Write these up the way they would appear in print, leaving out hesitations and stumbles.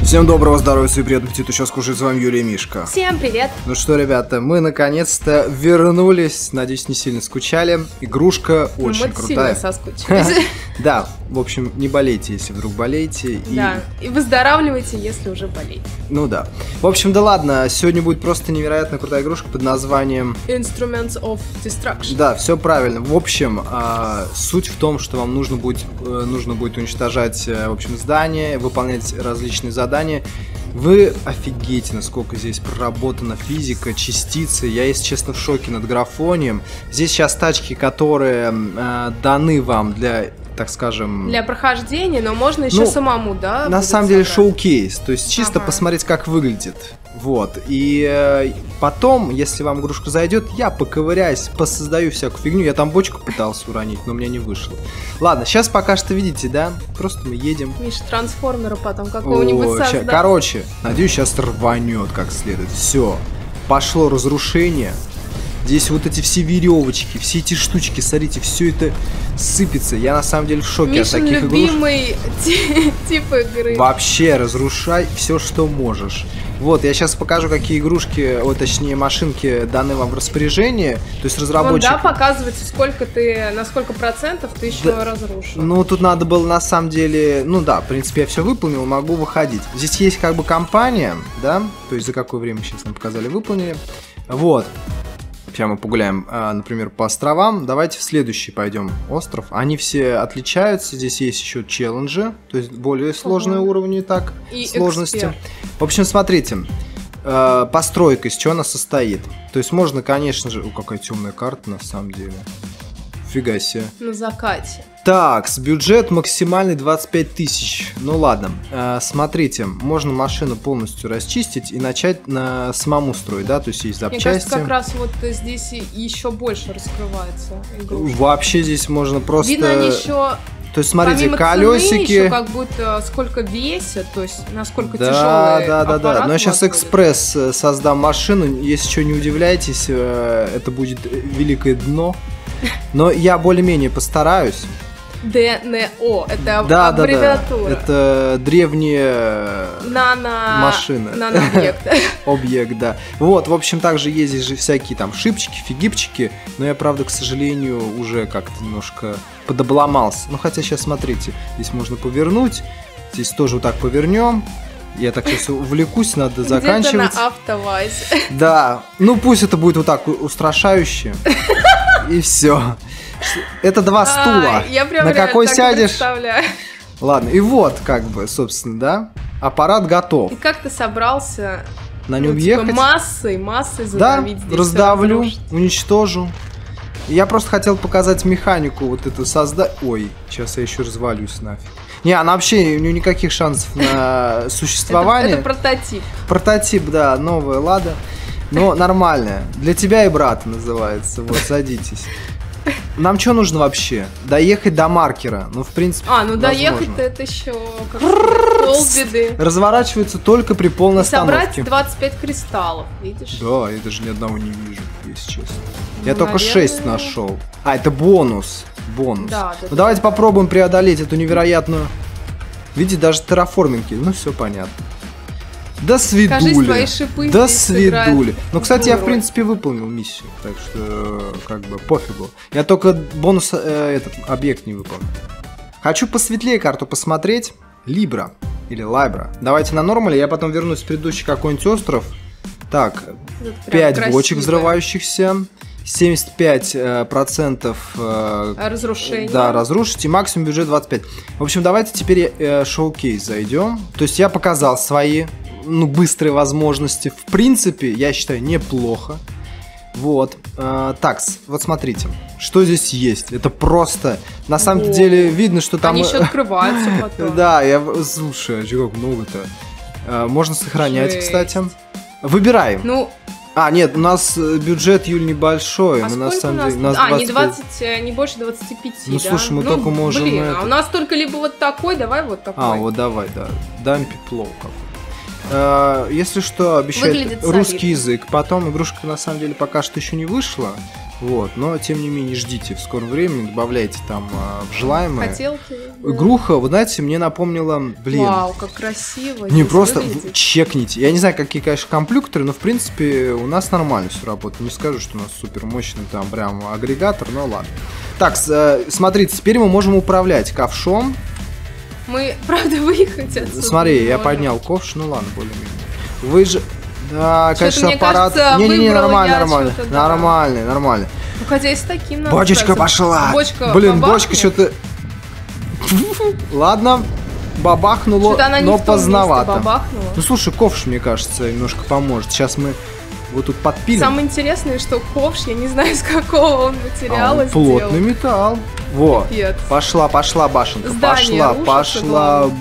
Всем доброго здоровья и приятного аппетита. Сейчас кушает с вами Юлия и Мишка. Всем привет. Ну что, ребята, мы наконец-то вернулись. Надеюсь, не сильно скучали. Игрушка очень крутая. Мы сильно соскучились. Да, в общем, не болейте, если вдруг болеете. Да, и выздоравливайте, если уже болеете. Ну да. В общем, да ладно, сегодня будет просто невероятно крутая игрушка под названием Instruments of Destruction. Да, все правильно. В общем, суть в том, что вам нужно будет уничтожать, в общем, здания, выполнять различные задания. Вы офигеете, насколько здесь проработана физика, частицы. Я, если честно, в шоке над графонием. Здесь сейчас тачки, которые даны вам для, так скажем... Для прохождения, но можно еще самому, да? На самом деле шоу-кейс, то есть чисто посмотреть, как выглядит. Вот, и потом, если вам игрушка зайдет, я поковыряюсь, посоздаю всякую фигню. Я там бочку пытался уронить, но у меня не вышло. Ладно, сейчас пока что видите, да? Просто мы едем. Миша, трансформера потом какого-нибудь создать. Короче, надеюсь, сейчас рванет как следует. Все, пошло разрушение. Здесь вот эти все веревочки, все эти штучки, смотрите, все это сыпется. Я на самом деле в шоке от таких игрушек. Любимый тип игры. Вообще разрушай все, что можешь. Вот, я сейчас покажу, какие игрушки, точнее машинки даны вам в распоряжение. То есть разработчик... Да, показывается, на сколько процентов ты еще разрушил. Ну, тут надо было на самом деле... Ну да, в принципе, я все выполнил, могу выходить. Здесь есть как бы компания, да? То есть за какое время сейчас нам показали, выполнили. Вот. Сейчас мы погуляем, например, по островам. Давайте в следующий пойдем остров. Они все отличаются. Здесь есть еще челленджи, то есть более сложные уровни так, и сложности. Эксперт. В общем, смотрите, постройка, из чего она состоит. То есть можно, конечно же... какая темная карта на самом деле. Фига себе. На закате. Так, бюджет максимальный 25 тысяч. Ну ладно, смотрите, можно машину полностью расчистить и начать самому строить, да, то есть есть запчасти. Мне кажется, как раз вот здесь еще больше раскрывается игрушка. Вообще здесь можно просто... Видно, они еще... То есть, смотрите, помимо колесики... еще как будто сколько весят, то есть насколько тяжелый аппарат. Да. Но я сейчас экспресс создам машину, если что, не удивляйтесь, это будет великое дно. Но я более-менее постараюсь. ДНО, это аббревиатура. Это древние машины. Нанообъект. Объект, да. Вот, в общем, также есть здесь же всякие там шипчики, фигипчики, но я, правда, к сожалению, уже как-то немножко подобломался. Ну, хотя сейчас, смотрите, здесь можно повернуть, здесь тоже вот так повернем. Я так сейчас увлекусь, надо заканчивать. Где-то на автовазе. Да, ну пусть это будет вот так устрашающе. И все. Это два стула. Я прям на какой сядешь? Представляю. Ладно, и вот, как бы, собственно, да, аппарат готов. И как ты собрался на нем ехать? Типа массой задавить здесь? Да, раздавлю, уничтожу. Я просто хотел показать механику вот эту создать. Ой, сейчас я еще развалюсь нафиг. Не, она вообще, у нее никаких шансов на существование. Это прототип. Прототип, да, новая Лада. Но нормальная. Для тебя и брата называется. Вот, садитесь. Нам что нужно вообще? Доехать до маркера. Ну, в принципе, доехать-то это еще полбеды. Разворачивается только при полной остановке. Собрать 25 кристаллов, видишь? Да, я даже ни одного не вижу, если честно. Я только 6 нашел. Это бонус. Да, ну, давайте попробуем преодолеть эту невероятную... Видите, даже терраформинги. Ну, все понятно. До свидули. Свои шипы. До свидули. Ну, кстати, я, в принципе, выполнил миссию. Так что, как бы, пофигу. Я только бонус, объект не выполнил. Хочу посветлее карту посмотреть. Либра. Или Лайбра. Давайте на нормале. Я потом вернусь в предыдущий какой-нибудь остров. Так, 5 бочек взрывающихся. 75% разрушения. Да, разрушить. И максимум бюджет 25. В общем, давайте теперь шоу-кейс зайдем. То есть я показал свои быстрые возможности. В принципе, я считаю, неплохо. Вот. Так, вот смотрите, что здесь есть. Это просто... На самом деле видно, что там... Они еще открываются потом. Да, слушай, как много-то. Можно сохранять, кстати. Выбираем. Нет, у нас бюджет, Юль, небольшой. А на самом деле, у нас 20, не больше 25, Ну, слушай, мы только можем... а у нас только либо вот такой, давай вот такой. Вот давай, да. Дампи плов какой. Если что, обещает русский язык. Потом игрушка, на самом деле, пока что еще не вышла. Вот, но тем не менее ждите, в скором времени добавляйте там в желаемое. Хотелки. Игруха, вы знаете, мне напомнила, блин. Вау, как красиво. Не здесь просто выглядит. чекните. Я не знаю, какие, конечно, компьютеры, но в принципе у нас нормально все работает. Не скажу, что у нас супер мощный там прям агрегатор, но ладно. Так, смотрите, теперь мы можем управлять ковшом. Мы, правда, выехать отсюда. Смотри, не я можем. поднял ковш, ну ладно, более-менее. Вы же... Да, Что-то, конечно, мне аппарат... кажется, Не-не-не, выбрала нормально, я нормально. что-то, да. Нормальный, нормально. Ну, хотя и с таким надо Бочечка справиться. пошла! Бочка Блин, бабахнет. бочка что-то... Ладно, бабахнуло, Что-то она не но в том месте поздновато. бабахнула. Ну слушай, ковш, мне кажется, немножко поможет. Сейчас мы вот тут подпилим. Самое интересное, что ковш, я не знаю, из какого он материала он плотный сделан. металл. Во, Капец. пошла башенка. Здание рушится, Пошла. главное.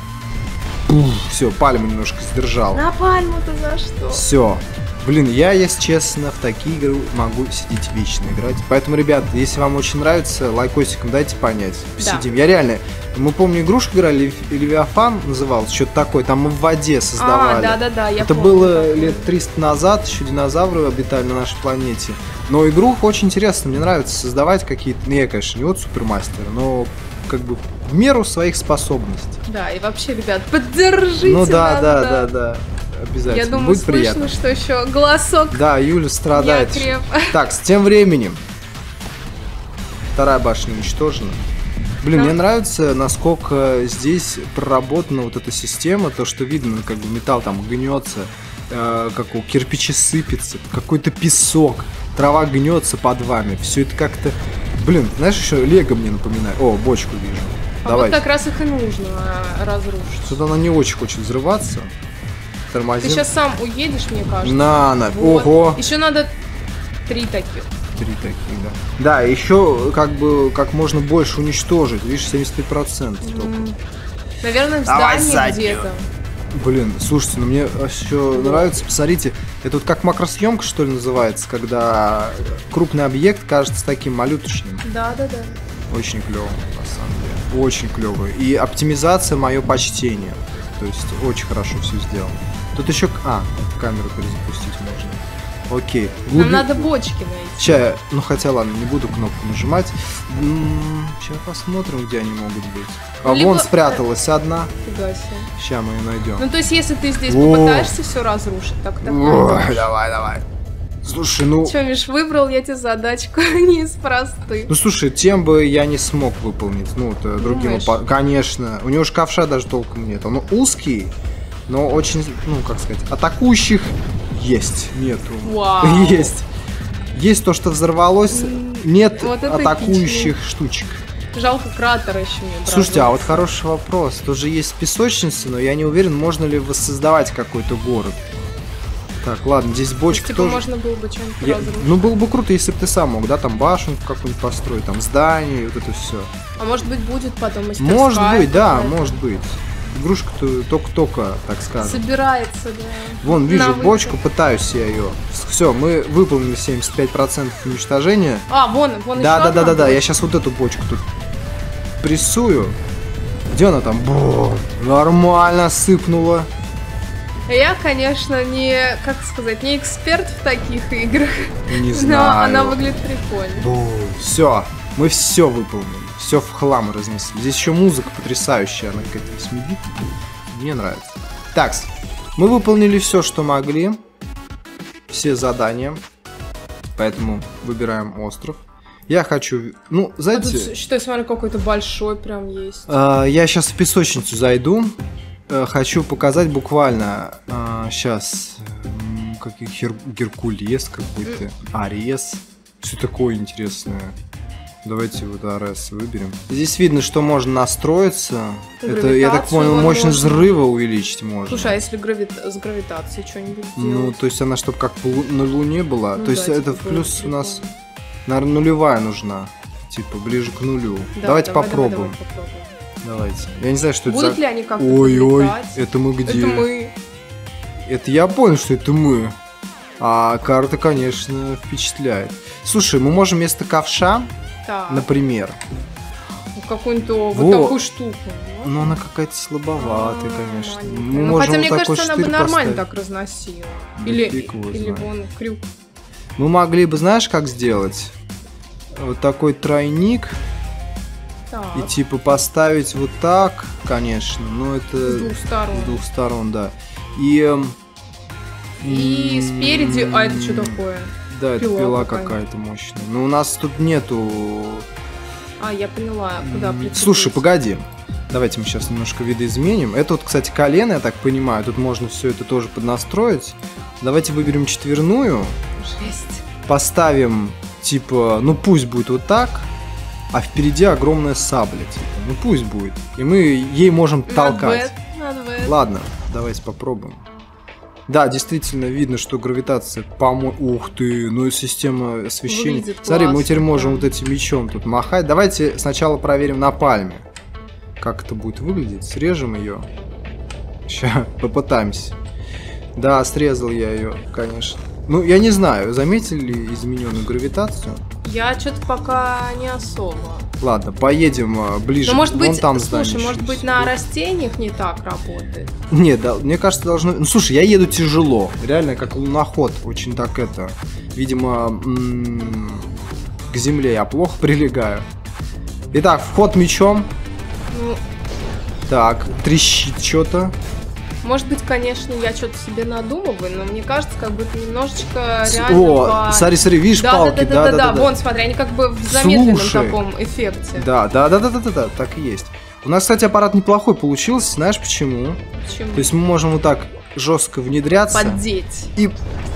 Все, пальму немножко сдержал. На пальму-то за что? Все. Блин, я, если честно, в такие игры могу сидеть вечно играть. Поэтому, ребят, если вам очень нравится, лайкосиком дайте понять. Посидим. Я реально... Мы, помню, игрушку играли, Левиафан назывался, что-то такое, там мы в воде создавали. Да-да-да, я Это помню было такое. лет 300 назад, еще динозавры обитали на нашей планете. Но игрушка очень интересно, мне нравится создавать какие-то... Ну, я, конечно, не вот супермастер, но как бы в меру своих способностей. Да, и вообще, ребят, поддержите Ну да, нас, да. Обязательно. Я думаю, будет слышно, приятно. что еще голосок Да, Юля страдает. не окреп. Так, с тем временем. Вторая башня уничтожена. Блин, Да. мне нравится, насколько здесь проработана вот эта система, то, что видно, как бы металл там гнется, как у кирпичи сыпется, какой-то песок, трава гнется под вами. Все это как-то. Блин, знаешь, еще Лего мне напоминает. О, бочку вижу. А Давай. вот как раз их и нужно разрушить. Что-то она не очень хочет взрываться. Ты Тормозим. сейчас сам уедешь, мне кажется. На. Вот. Ого. Еще надо 3 таких. 3 такие, да. Да, еще как бы как можно больше уничтожить. Видишь, 75% только. Наверное, в Давай здании заднюю. где-то. Блин, слушайте, ну мне еще нравится, посмотрите, это вот как макросъемка, что ли, называется, когда крупный объект кажется таким малюточным. Да-да-да. Очень клево, на самом деле. Очень клево. И оптимизация мое почтение. То есть очень хорошо все сделано. Тут еще... эту камеру перезапустить можно. Окей. Нам надо бочки найти. Сейчас, ну хотя ладно, не буду кнопку нажимать. Сейчас посмотрим, где они могут быть. А Либо- вон спряталась одна. Фига себе. Сейчас мы ее найдем. Ну, то есть, если ты здесь О. попытаешься все разрушить, так Ой, давай. Слушай, ну... Че, Миш, выбрал я тебе задачку не из простых. Ну слушай, тем бы я не смог выполнить. Ну, это другим... Думаешь? Конечно. У него же ковша даже толком нет. Он узкий, но очень, ну, как сказать, атакующих есть. Нету. Вау. Есть. Есть то, что взорвалось. Нет Вот это атакующих штучек. Жалко, кратера еще не Слушайте, а вот хороший вопрос. Тут же есть песочница, но я не уверен, можно ли воссоздавать какой-то город. Так, ладно, здесь бочка Типа тоже. можно было бы что-нибудь разрушить. Ну, было бы круто, если бы ты сам мог, да, там башенку какую-нибудь построить, там здание, и вот это все. А может быть, будет потом мастерская. Может быть, да, какая-то. может быть. Игрушка-то только-только, так скажем. Собирается, да. Вон, вижу Навыки. бочку, пытаюсь я ее. Все, мы выполнили 75% уничтожения. А, вон еще Да, одна я бочка. сейчас вот эту бочку тут прессую. Где она там? Нормально сыпнула. Я, конечно, не, как сказать, не эксперт в таких играх. Не Но знаю. она выглядит прикольно. Все, мы все выполнили. Все в хлам разнесли. Здесь еще музыка потрясающая, она какая-то 8-битная. Мне нравится. Так, мы выполнили все, что могли. Все задания. Поэтому выбираем остров. Я хочу... Ну, А знаете... тут, считай, смотри, какой-то большой прям есть. Я сейчас в песочницу зайду. Хочу показать буквально сейчас какой Геркулес какой-то, Арес. Все такое интересное. Давайте вот Арес выберем. Здесь видно, что можно настроиться. Это, я так Гравитацию понял, вон мощность можно. взрыва увеличить можно. Слушай, а если с гравитацией что-нибудь Ну, сделать? то есть она чтобы как на Луне была. Ну То есть да, это типа в плюс было у нас, наверное, нулевая нужна. Типа ближе к нулю. Да, Давайте давай попробуем. попробуем. Давайте. Я не знаю, что это Будут за... ли они как-то Ой-ой, подлетать? это мы где? Это мы. Это я понял, что это мы. А карта, конечно, впечатляет. Слушай, мы можем вместо ковша, Так, например, какую-нибудь Во. вот такую штуку. но она какая-то слабоватая, конечно. Маленькая. Мы Ну, можем хотя, вот мне такой кажется, она бы штырь нормально поставить. так разносила. Да Или фиг его знает. вон крюк. Мы могли бы, знаешь, как сделать? Вот такой тройник. Так. И типа поставить вот так, конечно, но это... С двух сторон. С двух сторон, да. И спереди... А это что такое? Да, это Пила пила какая-то. какая-то мощная. Но у нас тут нету... А, я поняла, куда прицепить. Слушай, погоди. Давайте мы сейчас немножко видоизменим. Это вот, кстати, колено, я так понимаю. Тут можно все это тоже поднастроить. Давайте выберем четверную. Жесть. Поставим, типа, ну пусть будет вот так. А впереди огромная сабля, типа. Ну пусть будет. И мы ей можем толкать. Not bad. Ладно, давайте попробуем. Да, действительно видно, что гравитация, по-моему... Ух ты, ну и система освещения. Выглядит Смотри, мы классно, теперь можем да. вот этим мечом тут махать. Давайте сначала проверим на пальме. Как это будет выглядеть. Срежем ее. Сейчас попытаемся. Да, срезал я ее, конечно. Ну, я не знаю, заметили ли измененную гравитацию? Я что-то пока не особо. Ладно, поедем ближе. Но может Вон быть, там слушай, здание может еще быть есть. на растениях не так работает. Нет, да, мне кажется, должно... Ну, слушай, я еду тяжело. Реально, как луноход. Очень так это... Видимо, к земле я плохо прилегаю. Итак, вход мечом. Ну, Так, трещит что-то. может быть, конечно, я что-то себе надумываю, но мне кажется, как будто немножечко реально О, смотри, смотри, видишь палки? Да, вон, смотри, они как бы в замедленном Слушай. таком эффекте. Да, так и есть. У нас, кстати, аппарат неплохой получился. Знаешь почему? Почему? То есть мы можем вот так жестко внедряться. Поддеть. И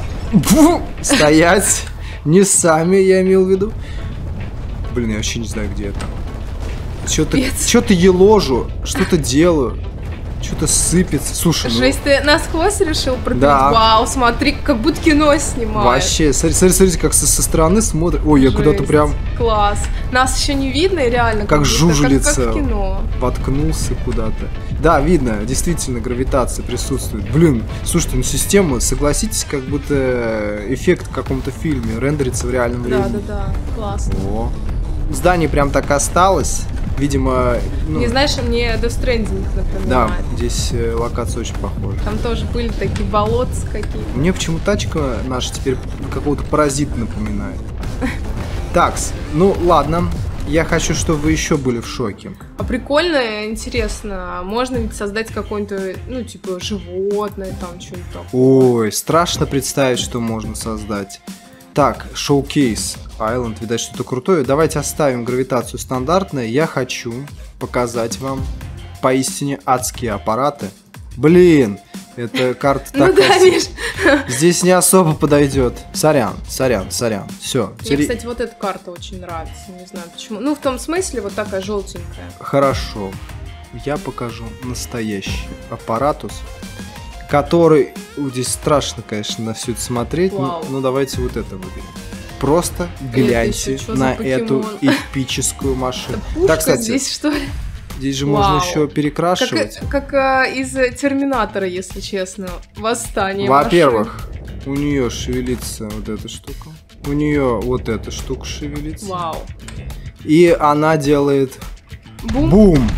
стоять. Не сами, я имел в виду. Блин, я вообще не знаю, где это. Пипец. Что-то еложу, что-то делаю, что-то сыпется. Слушай, ну, Жесть, ты насквозь решил пропилить? Да. Вау, смотри, как будто кино снимаешь. вообще, смотрите, как со стороны смотрит. Ой, я куда-то Жесть. прям Класс. Нас еще не видно, и реально Как будто жужелица. как в кино. воткнулся куда-то. Да, видно, действительно, гравитация присутствует. Блин, слушайте, ну система, согласитесь, как будто эффект в каком-то фильме рендерится в реальном времени. Да, классно. О. Здание прям так осталось. Видимо, ну, Не знаешь, мне Death Stranding да, напоминает. здесь локация очень похожа. Там тоже были такие болотца какие-то. Мне почему тачка наша теперь какого-то паразита напоминает. Такс, ну ладно. Я хочу, чтобы вы еще были в шоке. А прикольно, интересно, можно ведь создать какое-нибудь, ну, типа, животное, там, что-нибудь такое. Ой, страшно представить, что можно создать. Так, шоукейс Island, видать, что-то крутое. Давайте оставим гравитацию стандартной. Я хочу показать вам поистине адские аппараты. Блин, эта карта Ну такая. да, Миш. Здесь не особо подойдет. Сорян. Все. Мне, кстати, вот эта карта очень нравится, не знаю почему. Ну, в том смысле, вот такая желтенькая. Хорошо. Я покажу настоящий аппаратус, который... Здесь страшно, конечно, на все это смотреть. Вау. Ну, давайте вот это выберем. Просто гляньте еще чё за на эту покемон? эпическую машину. Это пушка Так, кстати, здесь, что ли? здесь же Вау. можно еще перекрашивать. Как из Терминатора, если честно. Восстание Во-первых, у нее шевелится вот эта штука. У нее вот эта штука шевелится. машин. Вау. И она делает Бум. бум.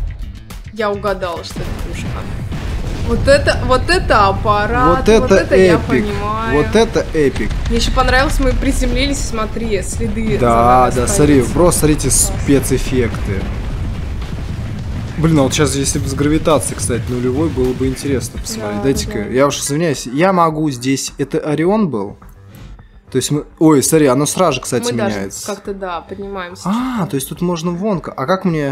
Я угадала, что это пушка. Вот это аппарат, Вот это я эпик. понимаю. Вот это эпик. Мне еще понравилось, мы приземлились, смотри, следы. за Да, нами да, остаются. смотри, просто смотрите Класс. спецэффекты. Блин, а вот сейчас, если бы с гравитацией, кстати, нулевой, было бы интересно посмотреть. Да, Дайте-ка, да. я уж извиняюсь, я могу здесь... Это Орион был? То есть мы... Ой, смотри, оно сразу же, кстати, Мы даже меняется. как-то, да, поднимаемся. А, то есть тут можно вон... А как мне...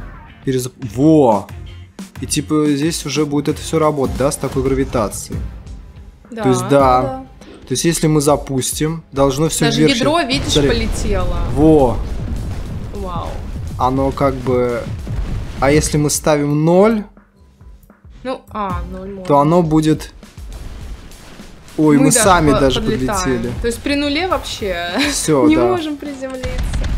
Во! И типа здесь уже будет это все работать, да, с такой гравитацией. Да, То есть, да. То есть если мы запустим, должно все Даже вверх... ведро, видишь, Смотри. полетело. Во! Вау. Оно как бы... А если мы ставим 0, Ну, 0 можно. то оно будет... Ой, мы даже сами даже подлетаем. подлетели. То есть при нуле вообще Все, не да. можем приземлиться.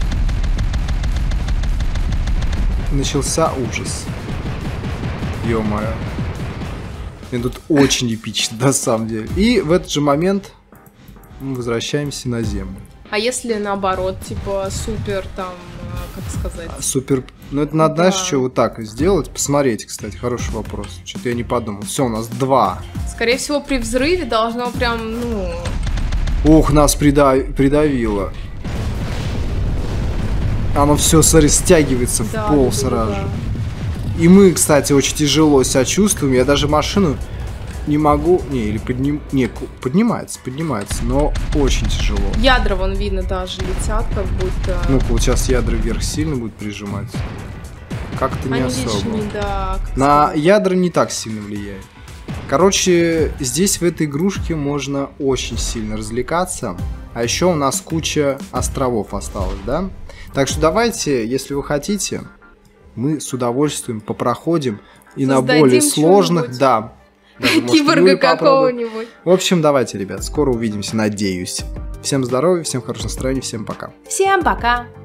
Начался ужас. Ё-моё. Мне тут очень эпично, на самом деле. И в этот же момент мы возвращаемся на Землю. А если наоборот, типа супер там, как сказать? Супер. Ну, это надо, знаешь, Да. что вот так сделать. Посмотреть, кстати, хороший вопрос. Что-то я не подумал. Все, у нас 2. Скорее всего, при взрыве должно прям, ну, Ух, нас придавило. Оно все, смотри, стягивается в пол сразу же. И мы, кстати, очень тяжело себя чувствуем. Я даже машину не могу... Не, или поднимается, но очень тяжело. Ядра, вон видно, даже летят, как будто... Ну-ка, вот сейчас ядра вверх сильно будет прижимать. Как-то не особо. На ядра не так сильно влияет. Короче, здесь в этой игрушке можно очень сильно развлекаться. А еще у нас куча островов осталось, да? Так что давайте, если вы хотите, мы с удовольствием попроходим и на более сложных, да. Киборга какого-нибудь. В общем, давайте, ребят, скоро увидимся, надеюсь. Всем здоровья, всем хорошего настроения, всем пока. Всем пока.